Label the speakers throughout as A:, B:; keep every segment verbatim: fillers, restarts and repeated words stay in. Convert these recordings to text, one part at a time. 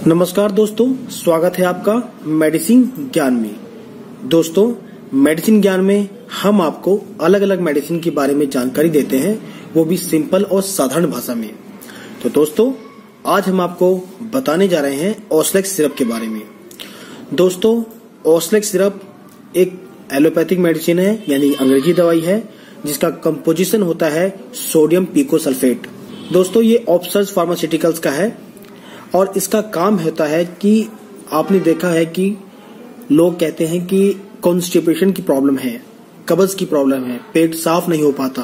A: नमस्कार दोस्तों, स्वागत है आपका मेडिसिन ज्ञान में। दोस्तों, मेडिसिन ज्ञान में हम आपको अलग अलग मेडिसिन के बारे में जानकारी देते हैं, वो भी सिंपल और साधारण भाषा में। तो दोस्तों, आज हम आपको बताने जा रहे हैं ओस्लेक्स सिरप के बारे में। दोस्तों, ओस्लेक्स सिरप एक एलोपैथिक मेडिसिन है, यानी अंग्रेजी दवाई है, जिसका कंपोजिशन होता है सोडियम पिकोसल्फेट। दोस्तों, ये ऑप्सर्स फार्मास्यूटिकल्स का है और इसका काम होता है कि आपने देखा है कि लोग कहते हैं कि कॉन्स्टिपेशन की प्रॉब्लम है, कब्ज की प्रॉब्लम है, पेट साफ नहीं हो पाता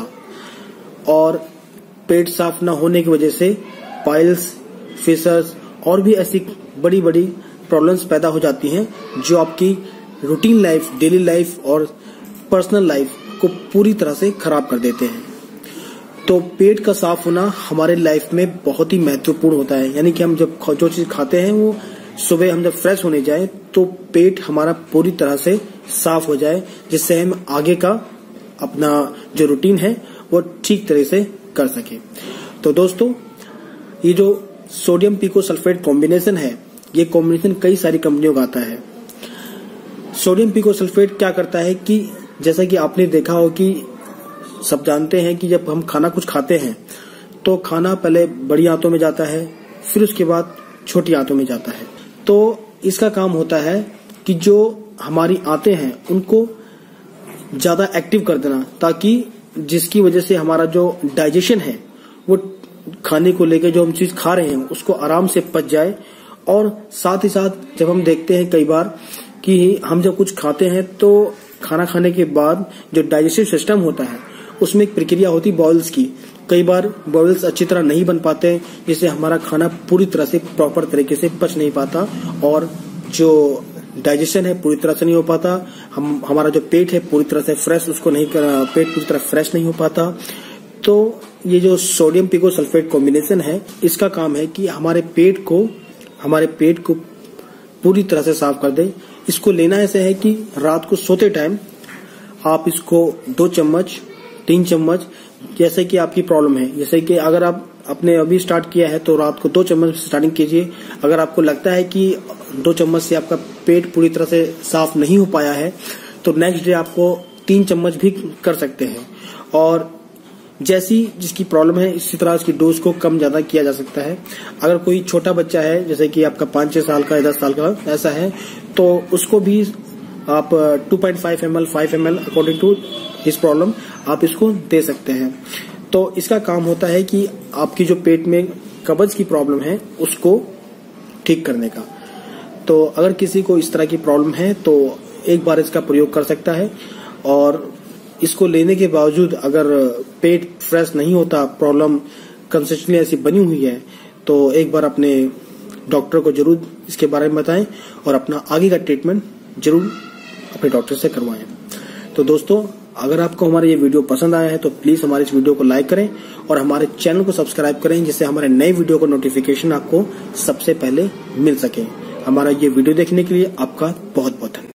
A: और पेट साफ न होने की वजह से पाइल्स, फिशर्स और भी ऐसी बड़ी बड़ी प्रॉब्लम्स पैदा हो जाती हैं जो आपकी रूटीन लाइफ, डेली लाइफ और पर्सनल लाइफ को पूरी तरह से खराब कर देते हैं। तो पेट का साफ होना हमारे लाइफ में बहुत ही महत्वपूर्ण होता है, यानी कि हम जब जो चीज खाते हैं वो सुबह हम जब फ्रेश होने जाए तो पेट हमारा पूरी तरह से साफ हो जाए, जिससे हम आगे का अपना जो रूटीन है वो ठीक तरह से कर सके। तो दोस्तों, ये जो सोडियम पिकोसल्फेट कॉम्बिनेशन है, ये कॉम्बिनेशन कई सारी कंपनियों का आता है। सोडियम पिकोसल्फेट क्या करता है कि जैसा कि आपने देखा हो कि सब जानते हैं कि जब हम खाना कुछ खाते हैं तो खाना पहले बड़ी आंतों में जाता है, फिर उसके बाद छोटी आंतों में जाता है। तो इसका काम होता है कि जो हमारी आंतें हैं उनको ज्यादा एक्टिव कर देना, ताकि जिसकी वजह से हमारा जो डाइजेशन है वो खाने को लेकर जो हम चीज खा रहे हैं उसको आराम से पच जाए। और साथ ही साथ जब हम देखते हैं कई बार कि हम जब कुछ खाते हैं तो खाना खाने के बाद जो डाइजेस्टिव सिस्टम होता है उसमें एक प्रक्रिया होती है बॉयल्स की। कई बार बॉयल्स अच्छी तरह नहीं बन पाते, जिससे हमारा खाना पूरी तरह से प्रॉपर तरीके से पच नहीं पाता और जो डाइजेशन है पूरी तरह से नहीं हो पाता। हम हमारा जो पेट है पूरी तरह से फ्रेश उसको नहीं कर, पेट पूरी तरह फ्रेश नहीं हो पाता। तो ये जो सोडियम पिकोसल्फेट कॉम्बिनेशन है, इसका काम है कि हमारे पेट को हमारे पेट को पूरी तरह से साफ कर दे। इसको लेना ऐसे है कि रात को सोते टाइम आप इसको दो चम्मच तीन चम्मच, जैसे कि आपकी प्रॉब्लम है, जैसे कि अगर आप अपने अभी स्टार्ट किया है तो रात को दो चम्मच स्टार्टिंग कीजिए। अगर आपको लगता है कि दो चम्मच से आपका पेट पूरी तरह से साफ नहीं हो पाया है तो नेक्स्ट डे आपको तीन चम्मच भी कर सकते हैं। और जैसी जिसकी प्रॉब्लम है इसी तरह इसकी डोज को कम ज्यादा किया जा सकता है। अगर कोई छोटा बच्चा है, जैसे कि आपका पांच छह साल का या दस साल का ऐसा है, तो उसको भी आप two point five M L five M L according to his problem आप इसको दे सकते हैं। तो इसका काम होता है कि आपकी जो पेट में कब्ज की प्रॉब्लम है उसको ठीक करने का। तो अगर किसी को इस तरह की प्रॉब्लम है तो एक बार इसका प्रयोग कर सकता है। और इसको लेने के बावजूद अगर पेट फ्रेश नहीं होता, प्रॉब्लम कंसिस्टेंटली ऐसी बनी हुई है, तो एक बार अपने डॉक्टर को जरूर इसके बारे में बताएं और अपना आगे का ट्रीटमेंट जरूर अपने डॉक्टर से करवाएं। तो दोस्तों, अगर आपको हमारा ये वीडियो पसंद आया है तो प्लीज हमारे इस वीडियो को लाइक करें और हमारे चैनल को सब्सक्राइब करें, जिससे हमारे नए वीडियो का नोटिफिकेशन आपको सबसे पहले मिल सके। हमारा ये वीडियो देखने के लिए आपका बहुत बहुत धन्यवाद।